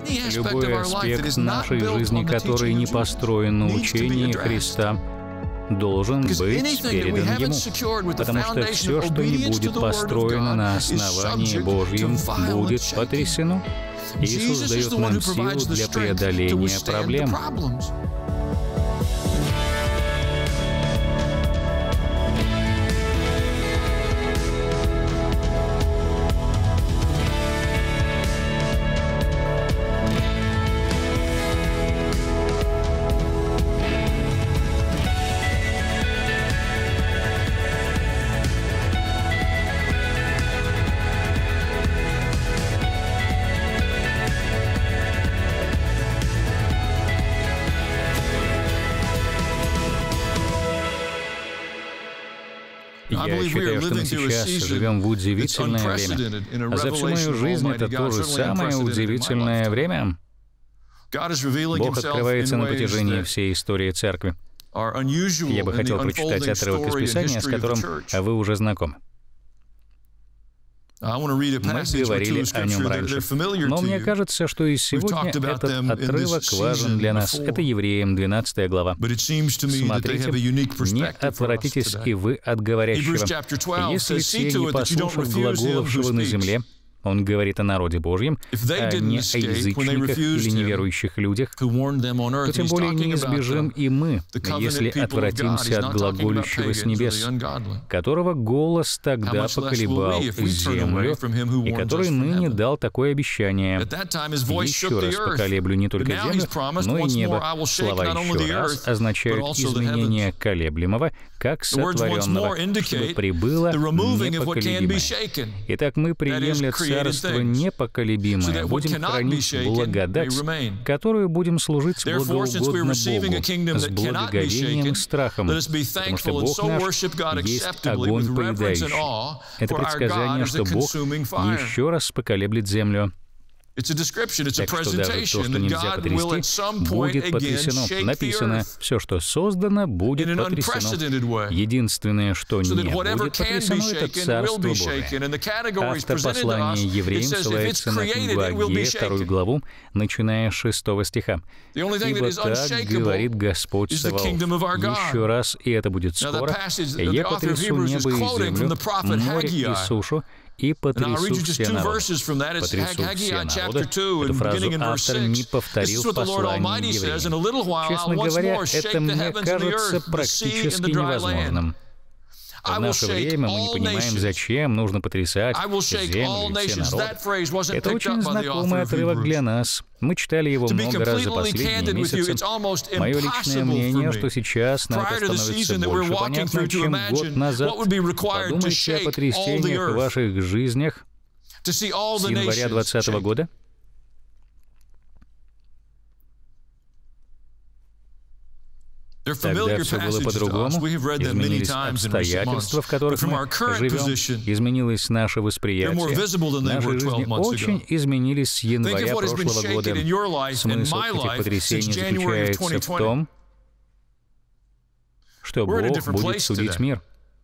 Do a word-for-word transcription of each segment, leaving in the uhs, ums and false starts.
Любой аспект нашей жизни, который не построен на учении Христа, должен быть передан Ему, потому что все, что не будет построено на основании Божьем, будет потрясено. Иисус дает нам силу для преодоления проблем. Я считаю, что мы сейчас живем в удивительное время. За всю мою жизнь это то же самое удивительное время. Бог открывается на протяжении всей истории Церкви. Я бы хотел прочитать отрывок из Писания, с которым вы уже знакомы. Мы говорили о нем раньше, но мне кажется, что и сегодня этот отрывок важен для нас. Это Евреям, двенадцатая глава. Смотрите, «Не отвратитесь и вы от говорящего, если те не послушают глаголовшего на земле». Он говорит о народе Божьем, а не о язычниках или неверующих людях, то тем более не избежим и мы, если отвратимся от глаголющего с небес, которого голос тогда поколебал землю, и который ныне дал такое обещание. Еще раз поколеблю не только землю, но и небо. Слова «еще раз» означают изменение колеблемого, как сотворенного, чтобы прибыло непоколебимое. Итак, мы приемля Царство непоколебимое, будем хранить благодать, которую будем служить благоугодно Богу, с благоговением и страхом, потому что Бог наш есть огонь поедающий. Это предсказание, что Бог еще раз поколеблет землю. Так что даже то, что нельзя потрясти, будет потрясено. Написано, все, что создано, будет потрясено. Единственное, что не будет потрясено, это Царство Божие. Автор послания Евреям ссылается на книгу Агея, вторую главу, начиная с шестого стиха. «Ибо так говорит Господь Саваоф, еще раз, и это будет скоро, я потрясу небо и землю, море и сушу, и потрясу все народы». Потрясу все народы. Эту фразу автор не повторил в послании евреям. Честно говоря, это мне кажется практически невозможным. В наше время мы не понимаем, зачем нужно потрясать землю и все народы. Это очень знакомый отрывок для нас. Мы читали его много раз за последние месяцы. Мое личное мнение, что сейчас нам это становится больше понятно, чем год назад. Подумайте о потрясениях в ваших жизнях с января двадцатого года. Тогда все было по-другому, изменились обстоятельства, в которых мы живем, изменилось наше восприятие, наши жизни очень изменились с января прошлого года. Смысл этих потрясений заключается в том, что Бог будет судить мир.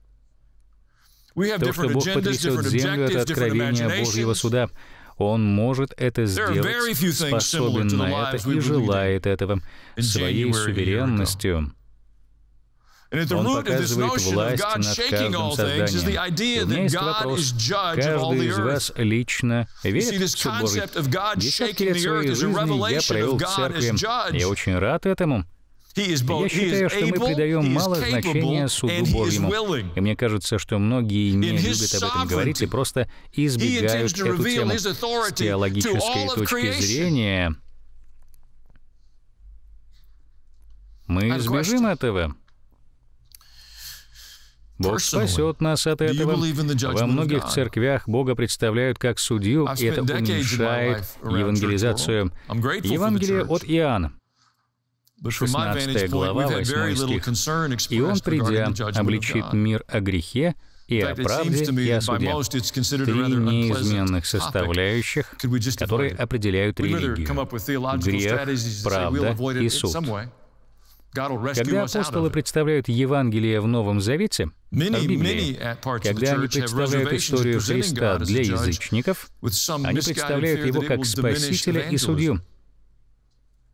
То, что Бог потрясет землю, это откровение Божьего суда. Он может это сделать, способен на это и желает этого своей суверенностью. Он показывает власть над каждым созданием. У меня есть вопрос. Каждый из вас лично верит в суд Божий? Десятки лет своей жизни я провел в церкви. Я очень рад этому. Я считаю, что мы придаем мало значения суду Божьему. И мне кажется, что многие не любят об этом говорить и просто избегают эту тему. С теологической точки зрения мы избежим этого. Бог спасет нас от этого. Во многих церквях Бога представляют как судью, и это уменьшает евангелизацию. Евангелие от Иоанна. шестнадцатая глава, восьмой стих. «И Он, придя, обличит мир о грехе, и о правде, и о суде». Три неизменных составляющих, которые определяют религию. Грех, правда и суд. Когда апостолы представляют Евангелие в Новом Завете, в Библии, когда они представляют историю Христа для язычников, они представляют Его как Спасителя и Судью.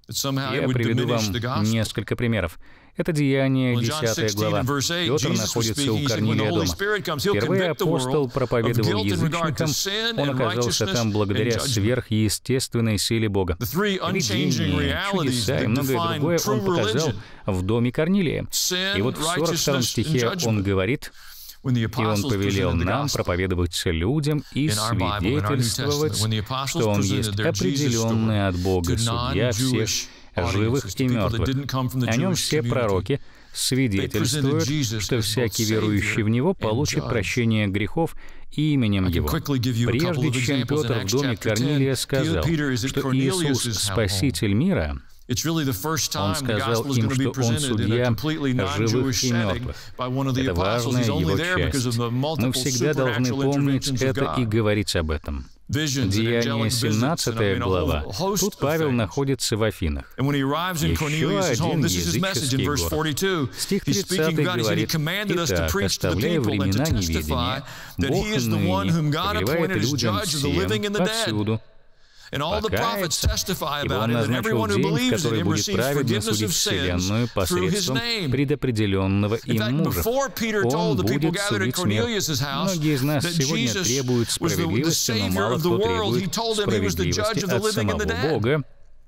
Я приведу вам несколько примеров. Это Деяния, десятая глава. Петр находится у Корнилия дома. Впервые апостол проповедовал язычникам, он оказался там благодаря сверхъестественной силе Бога. Видения, чудеса и многое другое он показал в доме Корнилия. И вот в сорок втором стихе он говорит: «И он повелел нам проповедовать людям и свидетельствовать, что он есть определенный от Бога судья всех живых и мертвых. О нем все пророки свидетельствуют, что всякий верующий в Него получит прощение грехов именем Его». Прежде чем Петр в доме Корнилия сказал, что Иисус — Спаситель мира, он сказал им, что он судья живых и мертвых. Это важная его часть. Мы всегда должны помнить это и говорить об этом. Деяния, семнадцатая глава. Тут Павел находится в Афинах. Еще один языческий город. Стих тридцатый говорит: «Итак, оставляя времена неведения, Бог ныне повелевает людям всем повсюду покаяться, ибо Он назначил день, в который будет праведно судить вселенную посредством предопределенного им мужа. Он будет судить мир». Многие из нас сегодня требуют справедливости, но мало кто требует справедливости от самого Бога.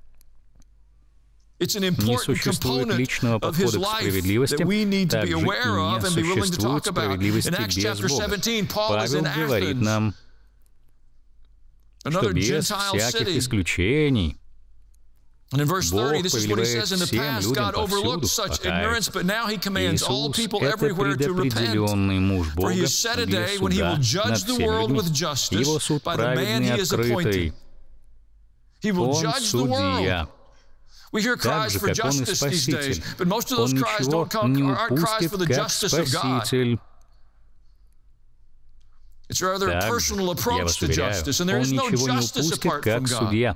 Не существует личного подхода к справедливости, также и не существует справедливости без Бога. Павел говорит нам, что без всяких исключений Бог повелевает всем людям повсюду покаяться. Иисус — это предопределенный муж Бога для суда над всеми людьми. Его суд праведный и открытый. Он судья. Так же, как Он и Спаситель. Он ничего не упустит, как Спаситель. Так, я вас уверяю, он ничего не упустит, как судья.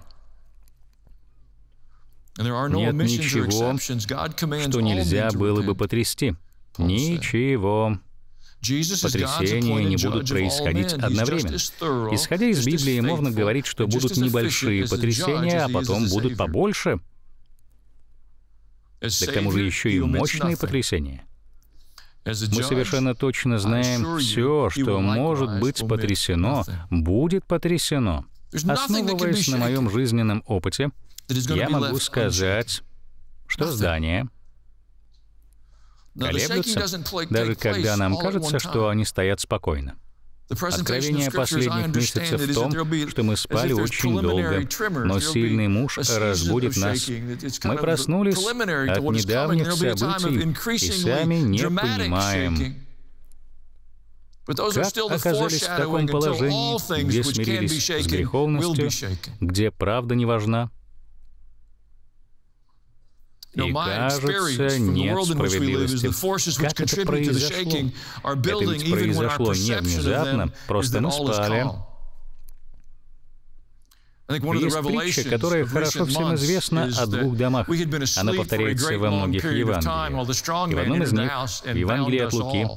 Нет ничего, что нельзя было бы потрясти. Ничего. Потрясения не будут происходить одновременно. Исходя из Библии, можно говорить, что будут небольшие потрясения, а потом будут побольше. Да к тому же еще и мощные потрясения. Мы совершенно точно знаем, все, что может быть потрясено, будет потрясено. Основываясь на моем жизненном опыте, я могу сказать, что здания колеблются, даже когда нам кажется, что они стоят спокойно. Откровение последних месяцев в том, что мы спали очень долго, но сильный муж разбудит нас. Мы проснулись от недавних событий и сами не понимаем, как оказались в таком положении, где смирились с греховностью, где правда не важна. И кажется, нет справедливости. Как это произошло? Это ведь произошло не внезапно, просто мы спали. Есть притча, которая хорошо всем известна о двух домах. Она повторяется во многих Евангелиях. И в одном из них, в Евангелии от Луки,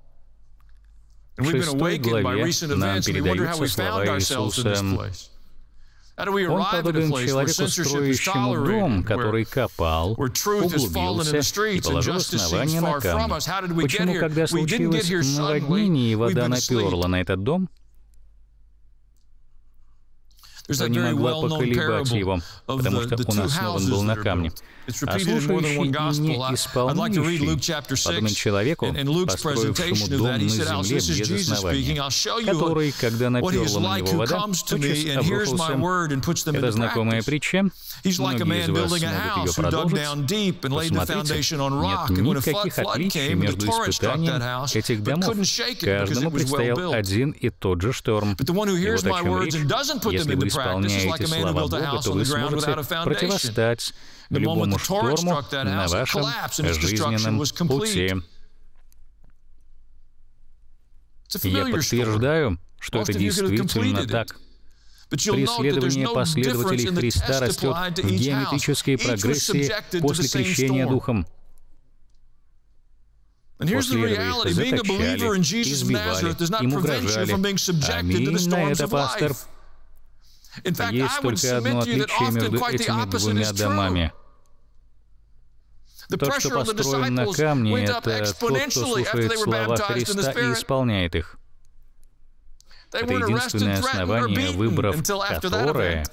в шестой главе нам передаются слова Иисуса. Он подобен человеку, строящему дом, который копал, углубился и положил основание на камни. Почему, когда случилось наводнение и вода наперла на этот дом, то не могла поколебать его, потому что он основан был на камне. А слушающий и не исполняющий подобен человеку, построившему дом на земле без основания, который, когда наперла на него вода, тотчас обрушился. Это знакомая притча. Многие из вас могут ее продолжить. Посмотрите, нет никаких отличий между испытанием этих домов. Каждому предстоял один и тот же шторм. И вот о чем речь. Если вы исполняете слова Бога, то вы сможете противостать любому шторму на вашем жизненном пути. Я подтверждаю, что это действительно так. Преследование последователей Христа растет в геометрической прогрессии после крещения Духом. После этого их закачали, избивали, им угрожали. Аминь на это, пастор. Есть только одно отличие между этими двумя домами. Тот, что построен на камне, это тот, кто слушает слова Христа и исполняет их. Это единственное основание, выбрав которое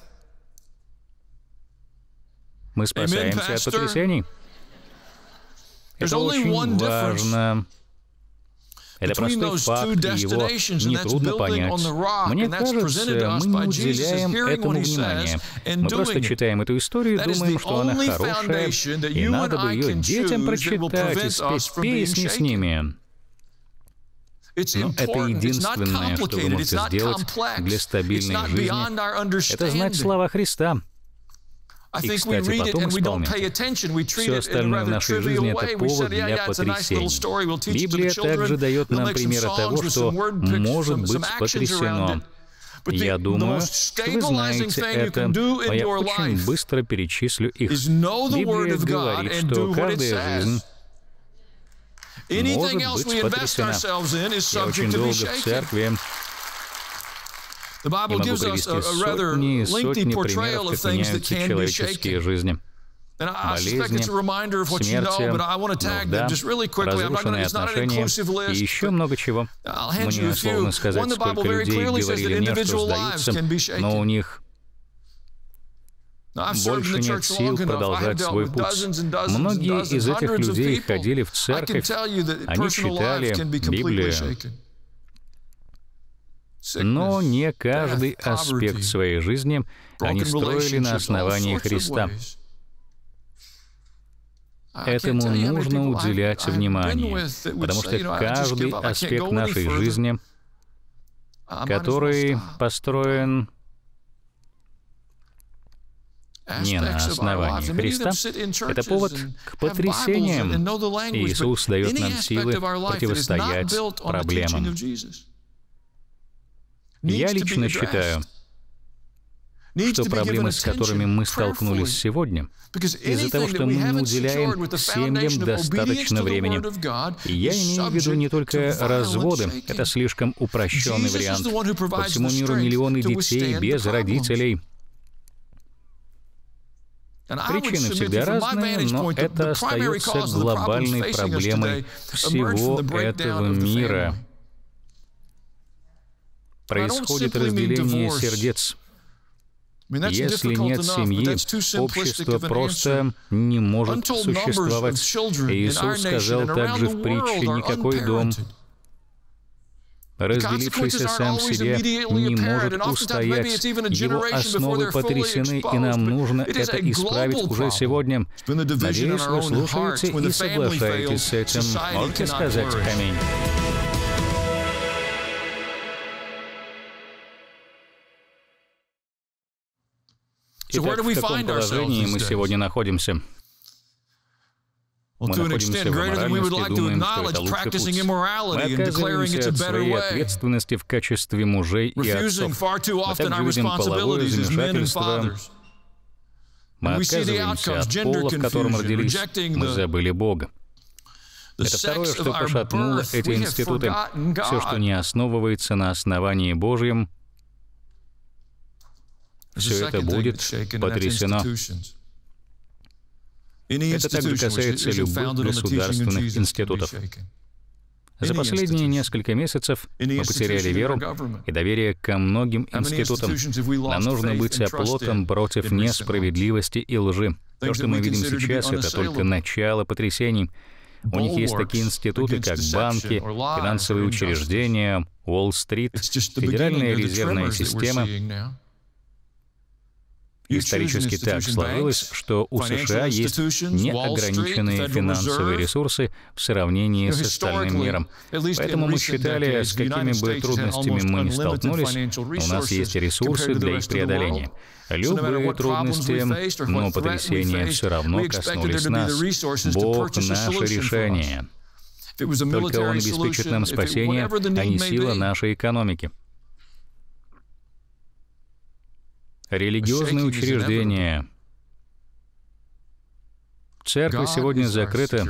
мы спасаемся от потрясений. Это очень важно. Это простой факт, и его нетрудно понять. Мне кажется, мы не уделяем этому внимания. Мы просто читаем эту историю и думаем, что она хорошая, и надо бы ее детям прочитать и спеть песни с ними. Но это единственное, что вы можете сделать для стабильной жизни. Это знать слова Христа. И, кстати, потом исполнять. Все остальное в нашей жизни — это повод для потрясений. Библия также дает нам примеры того, что может быть потрясено. Я думаю, что вы знаете это, но я очень быстро перечислю их. Библия говорит, что каждая жизнь может быть потрясена. Я очень долго в церкви. И могу привести сотни и сотни примеров, как меняются человеческие жизни. Болезни, смерти, нужда, разрушенные отношения и еще много чего. Мне сложно сказать, сколько людей говорили мне, что сдаются, но у них больше нет сил продолжать свой путь. Многие из этих людей ходили в церковь, они читали Библию, но не каждый аспект своей жизни они строили на основании Христа. Этому нужно уделять внимание, потому что каждый аспект нашей жизни, который построен не на основании Христа, это повод к потрясениям. Иисус дает нам силы противостоять проблемам. Я лично считаю, что проблемы, с которыми мы столкнулись сегодня, из-за того, что мы не уделяем семьям достаточно времени. И я имею в виду не только разводы, это слишком упрощенный вариант. По всему миру миллионы детей без родителей. Причины всегда разные, но это остается глобальной проблемой всего этого мира. Происходит разделение сердец. Если нет семьи, общество просто не может существовать. Иисус сказал также в притче «Никакой дом, разделившийся сам в себе, не может устоять. Его основы потрясены, и нам нужно это исправить уже сегодня». Надеюсь, вы слушаете и соглашаетесь с этим. Можете сказать «Аминь». Итак, в каком положении мы сегодня находимся? Мы находимся в аморальности, думаем, что это лучший путь. Мы отказываемся от своей ответственности в качестве мужей и отцов. Мы также видим половое замешательство. Мы отказываемся от пола, в котором родились. Мы забыли Бога. Это второе, что пошатнуло эти институты. Все, что не основывается на основании Божьем, все это будет потрясено. Это также касается любых государственных институтов. За последние несколько месяцев мы потеряли веру и доверие ко многим институтам. Нам нужно быть оплотом против несправедливости и лжи. То, что мы видим сейчас, это только начало потрясений. У них есть такие институты, как банки, финансовые учреждения, Уолл-стрит, Федеральная резервная система. Исторически так сложилось, что у США есть неограниченные финансовые ресурсы в сравнении с остальным миром. Поэтому мы считали, с какими бы трудностями мы ни столкнулись, у нас есть ресурсы для их преодоления. Любые трудности, но потрясения все равно коснулись нас. Бог — наше решение. Только Он обеспечит нам спасение, а не сила нашей экономики. Религиозные учреждения. Церковь сегодня закрыта.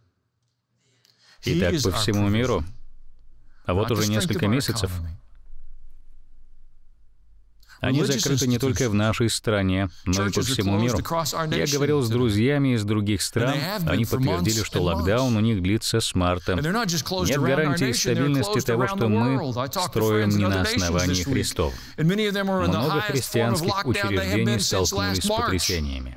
И так по всему миру. А вот уже несколько месяцев. Они закрыты не только в нашей стране, но и по всему миру. Я говорил с друзьями из других стран, они подтвердили, что локдаун у них длится с марта. Нет гарантии стабильности того, что мы строим не на основании Христов. Много христианских учреждений столкнулись с потрясениями.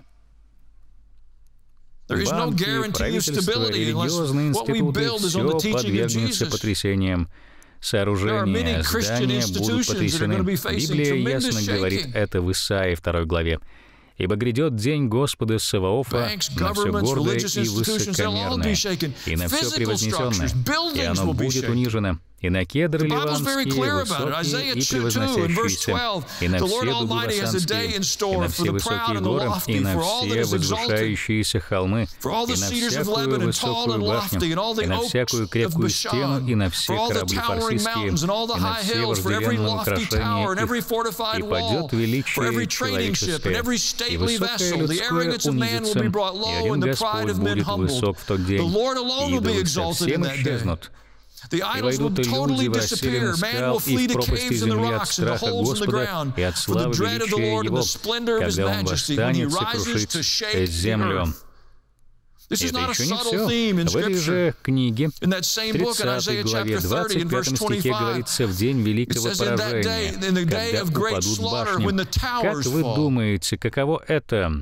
Банки, правительство, религиозные институты — все подвергнется потрясениям. Сооружения, здания будут потрясены. Библия ясно говорит это в Исаии второй главе. «Ибо грядет день Господа Саваофа на все гордое и высокомерное, и на все превознесенное, и оно будет унижено, и на кедры ливанские, высокие и превозносящиеся, и на все дубы басанские, и на все высокие горы, и на все возвышающиеся холмы, и на всякую высокую башню, и на всякую крепкую стену, и на все корабли фарсистские, и на все вожделенные украшения их, и падет величие человеческое, и высокое людское унизится, и один Господь будет высок в тот день, и идолы совсем исчезнут. И войдут люди в расселины скал и в пропасти земли от страха Господа и от славы величия Его, когда Он восстанет сокрушить землю». Это еще не все. В этой же книге, в тридцатой главе, двадцать пятом стихе говорится: «В день великого поражения, когда упадут башни». Как вы думаете, каково это?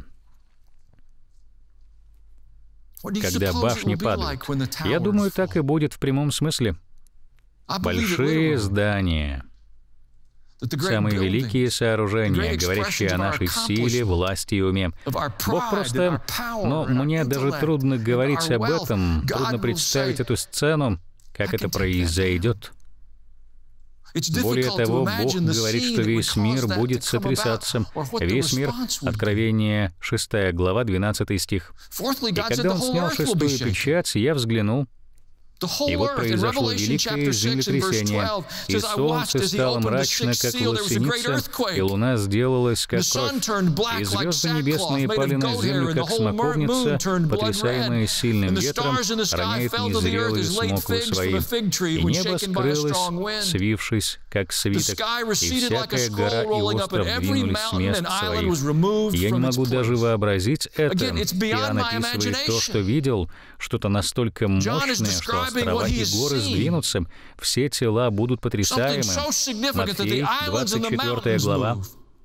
Когда башни падают. Я думаю, так и будет в прямом смысле. Большие здания, самые великие сооружения, говорящие о нашей силе, власти и уме. Бог просто... Но мне даже трудно говорить об этом, трудно представить эту сцену, как это произойдет. Более того, Бог говорит, что весь мир будет сотрясаться. Весь мир. Откровение, шестая глава, двенадцатый стих. И когда Он снял шестую печать, я взглянул, и вот произошло великое землетрясение, и солнце стало мрачно, как лосеница, и луна сделалась, как кровь, и звезды небесные пали на землю, как смоковница, потрясаемая сильным ветром, роняет незрелые смоквы свои. И небо скрылось, свившись, как свиток, и всякая гора и остров двинулись с мест своих. Я не могу даже вообразить это. Иоанн описывает то, что видел, что-то настолько мощное, что острова и горы сдвинутся, все тела будут потрясаемы. Матфей, двадцать четвёртая глава.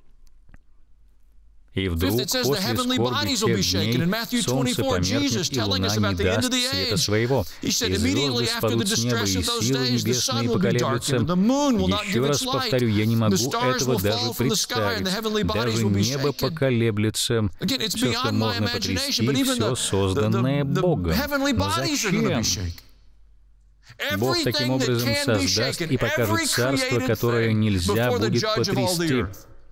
И вдруг, после скорби тех дней, солнце померкнет, и луна не даст света своего, и звезды спадут с неба, и силы небесные поколеблются. Еще раз повторю, я не могу этого даже представить. Даже небо поколеблется. Все, что можно потрясти, все созданное Богом. Но зачем? Бог таким образом создаст и покажет царство, которое нельзя будет потрясти.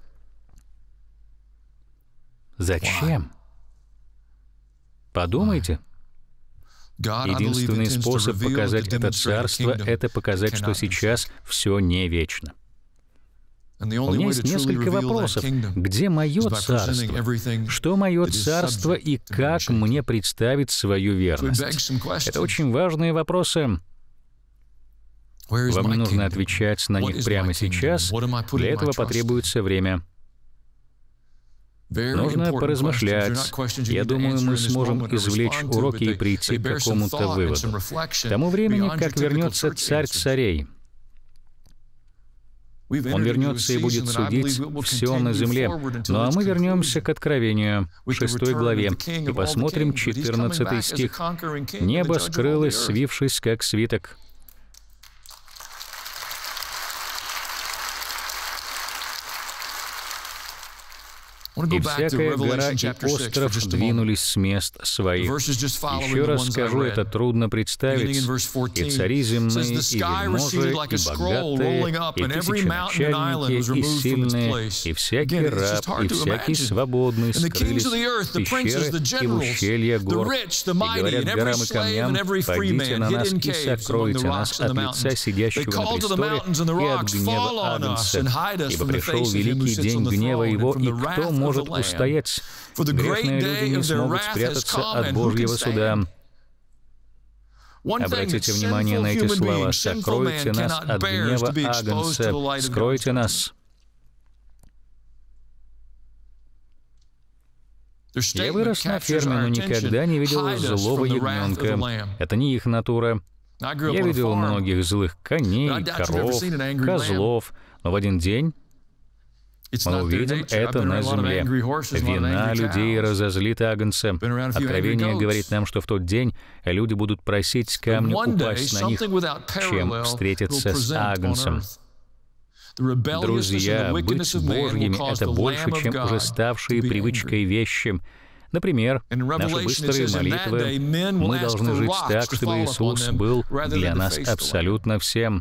Зачем? Подумайте. Единственный способ показать это царство — это показать, что сейчас все не вечно. У меня есть несколько вопросов. Где мое царство? Что мое царство и как мне представить свою верность? Это очень важные вопросы. Вам не нужно отвечать на них прямо сейчас. Для этого потребуется время. Нужно поразмышлять. Я думаю, мы сможем извлечь уроки и прийти к какому-то выводу. К тому времени, как вернется Царь царей, Он вернется и будет судить все на земле. Ну а мы вернемся к Откровению, шестой главе, и посмотрим четырнадцатый стих. «Небо скрылось, свившись, как свиток». И всякая гора и остров двинулись с мест своих. Еще раз скажу, это трудно представить. И цари земные, и вельможи, и богатые, и тысяченачальники, и сильные, и всякий раб, и всякий свободный скрылись в пещеры и в ущелья гор. И говорят горам и камням: «Пойдите на нас и сокройте нас от лица сидящего на престоле и от гнева Агнца, ибо пришел великий день гнева Его, и кто может может устоять. Грешные люди не смогут спрятаться от Божьего суда». Обратите внимание на эти слова: «Сокройте нас от гнева Агнца». Скройте нас. Я вырос на ферме, но никогда не видел злого ягненка. Это не их натура. Я видел многих злых коней, коров, козлов, но в один день мы увидим это на земле. Вина людей разозлит агнца. Откровение говорит нам, что в тот день люди будут просить камни упасть на них, чем встретиться с агнцем. Друзья, быть Божьими — это больше, чем уже ставшие привычкой вещи. Например, наши быстрые молитвы. Мы должны жить так, чтобы Иисус был для нас абсолютно всем.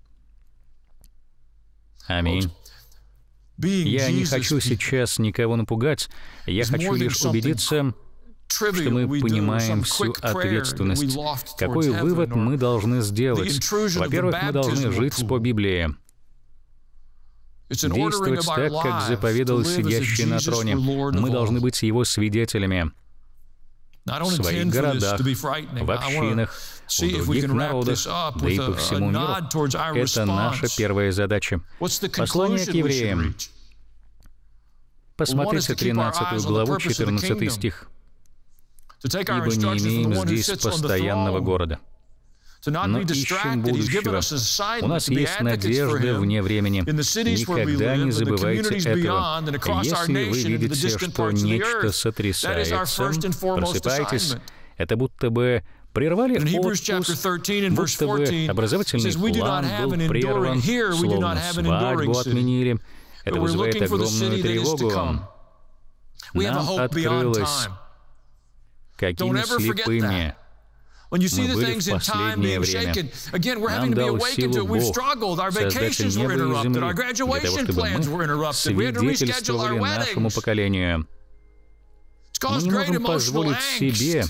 Аминь. Я не хочу сейчас никого напугать. Я хочу лишь убедиться, что мы понимаем всю ответственность. Какой вывод мы должны сделать? Во-первых, мы должны жить по Библии. Действовать так, как заповедал сидящий на троне. Мы должны быть Его свидетелями в своих городах, в общинах, в других народах, да и по всему миру. Это наша первая задача. Послание к евреям. Посмотрите тринадцатую главу, четырнадцатый стих. «Ибо не имеем здесь постоянного города, но ищем будущего. У нас есть надежда вне времени. Никогда не забывайте этого. Если вы видите, что нечто сотрясается, просыпайтесь. Это будто бы прервали отпуск, будто бы образовательный план был прерван, словно свадьбу отменили. Это вызывает огромную тревогу. Нам открылось, какими слепыми мы были в последнее время. Нам дал силу Бог, Создатель неба и земли, для того, чтобы мы свидетельствовали нашему поколению. Мы не можем позволить себе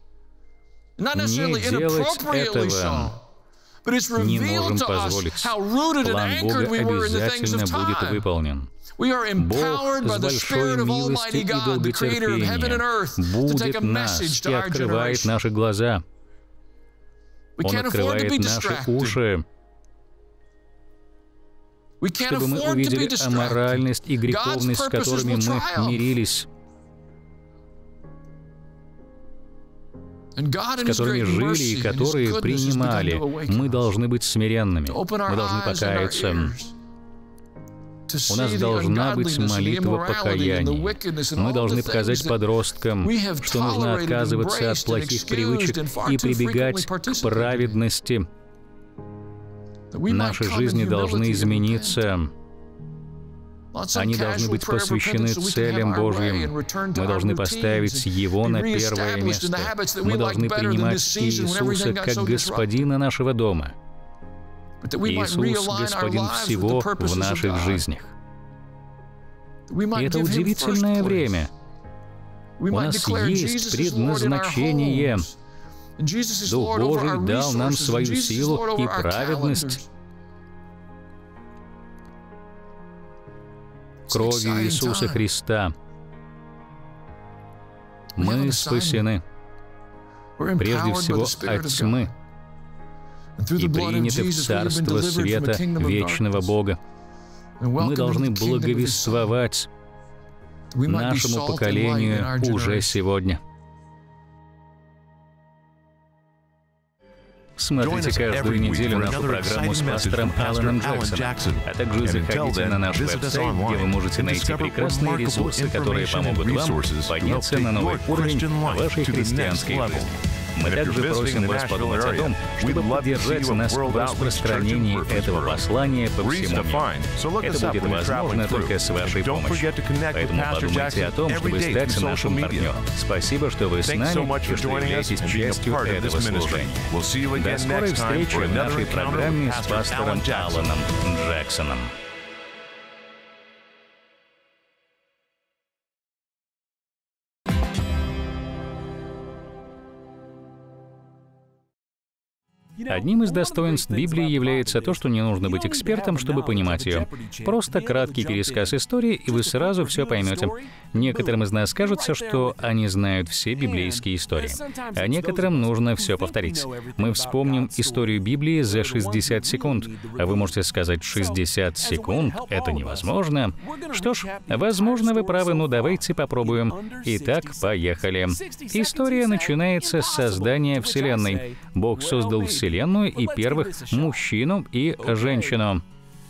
не делать этого. Не можем позволить. План Бога обязательно будет выполнен. Бог с большой милостью и долготерпением будет нас и открывает наши глаза. Он открывает наши уши, чтобы мы увидели аморальность и греховность, с которыми мы мирились, с которыми жили и которые принимали. Мы должны быть смиренными. Мы должны покаяться. У нас должна быть молитва покаяния. Мы должны показать подросткам, что нужно отказываться от плохих привычек и прибегать к праведности. Наши жизни должны измениться. Они должны быть посвящены целям Божьим. Мы должны поставить Его на первое место. Мы должны принимать Иисуса как Господина нашего дома. Иисус — Господин всего в наших жизнях. И это удивительное время. У нас есть предназначение. Дух Божий дал нам свою силу и праведность. Кровью Иисуса Христа мы спасены, прежде всего, от тьмы и приняты в Царство Света вечного Бога. Мы должны благовествовать нашему поколению уже сегодня. Смотрите каждую неделю нашу программу с пастором Аланом Джексоном, а также заходите на наш веб-сайт, где вы можете найти прекрасные ресурсы, которые помогут вам подняться на новый уровень вашей христианской жизни. Мы также просим вас подумать о том, чтобы поддержать нас в распространении этого послания по всему миру. Это будет возможно только с вашей помощью. Поэтому подумайте о том, чтобы стать нашим партнером. Спасибо, что вы с нами и что являетесь частью этого служения. До скорой встречи в нашей программе с пастором Аланом Джексоном. Одним из достоинств Библии является то, что не нужно быть экспертом, чтобы понимать ее. Просто краткий пересказ истории, и вы сразу все поймете. Некоторым из нас кажется, что они знают все библейские истории, а некоторым нужно все повторить. Мы вспомним историю Библии за шестьдесят секунд, а вы можете сказать, шестьдесят секунд — это невозможно. Что ж, возможно, вы правы, но давайте попробуем. Итак, поехали. История начинается с создания Вселенной. Бог создал Вселенную и первых мужчину и женщину.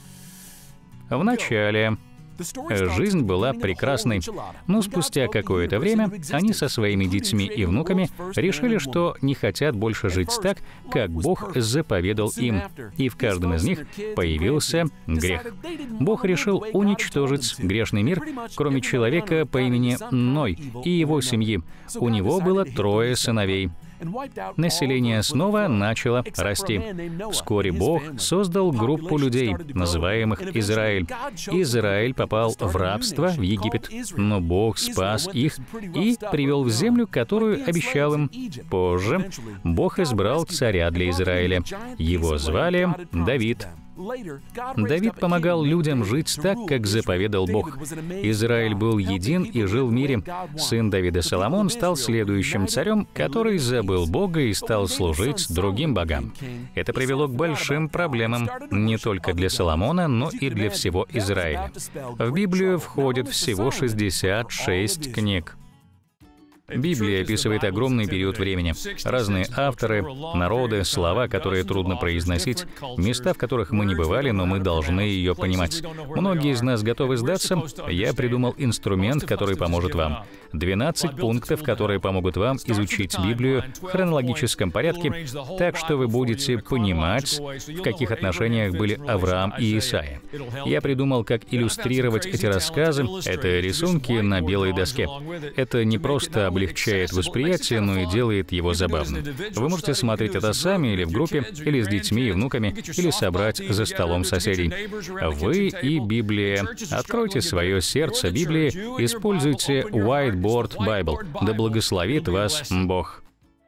Вначале жизнь была прекрасной, но спустя какое-то время они со своими детьми и внуками решили, что не хотят больше жить так, как Бог заповедал им, и в каждом из них появился грех. Бог решил уничтожить грешный мир, кроме человека по имени Ной и его семьи. У него было трое сыновей. Население снова начало расти. Вскоре Бог создал группу людей, называемых Израиль. Израиль попал в рабство в Египет, но Бог спас их и привел в землю, которую обещал им. Позже Бог избрал царя для Израиля. Его звали Давид. Давид помогал людям жить так, как заповедал Бог. Израиль был един и жил в мире. Сын Давида Соломон стал следующим царем, который забыл Бога и стал служить другим богам. Это привело к большим проблемам не только для Соломона, но и для всего Израиля. В Библию входит всего шестьдесят шесть книг. Библия описывает огромный период времени. Разные авторы, народы, слова, которые трудно произносить, места, в которых мы не бывали, но мы должны ее понимать. Многие из нас готовы сдаться. Я придумал инструмент, который поможет вам. двенадцать пунктов, которые помогут вам изучить Библию в хронологическом порядке, так что вы будете понимать, в каких отношениях были Авраам и Исаия. Я придумал, как иллюстрировать эти рассказы. Это рисунки на белой доске. Это не просто облегчает восприятие, но и делает его забавным. Вы можете смотреть это сами или в группе, или с детьми и внуками, или собрать за столом соседей. Вы и Библия. Откройте свое сердце Библии, используйте Whiteboard Bible. Да благословит вас Бог.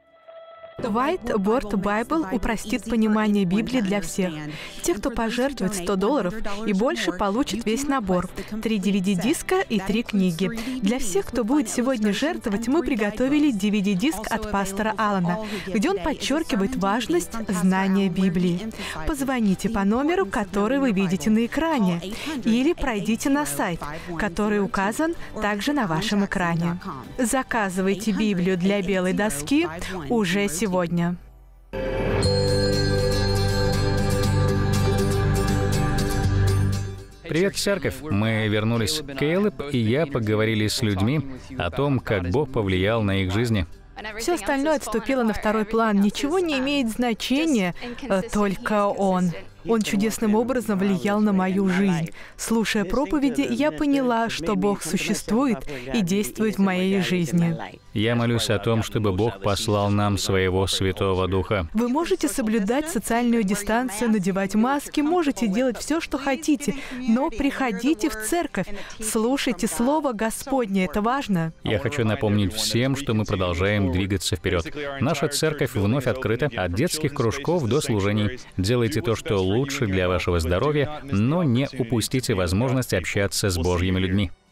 Whiteboard Bible упростит понимание Библии для всех. Те, кто пожертвует сто долларов и больше, получат весь набор. Три ди ви ди-диска и три книги. Для всех, кто будет сегодня жертвовать, мы приготовили ди ви ди-диск от пастора Алана, где он подчеркивает важность знания Библии. Позвоните по номеру, который вы видите на экране, или пройдите на сайт, который указан также на вашем экране. Заказывайте Библию для белой доски уже сегодня. Сегодня. Привет, церковь! Мы вернулись. Кейлеб и я поговорили с людьми о том, как Бог повлиял на их жизни. Все остальное отступило на второй план. Ничего не имеет значения, только Он. Он чудесным образом влиял на мою жизнь. Слушая проповеди, я поняла, что Бог существует и действует в моей жизни. Я молюсь о том, чтобы Бог послал нам своего Святого Духа. Вы можете соблюдать социальную дистанцию, надевать маски, можете делать все, что хотите, но приходите в церковь, слушайте Слово Господне, это важно. Я хочу напомнить всем, что мы продолжаем двигаться вперед. Наша церковь вновь открыта, от детских кружков до служений. Делайте то, что лучше для вашего здоровья, но не упустите возможность общаться с Божьими людьми.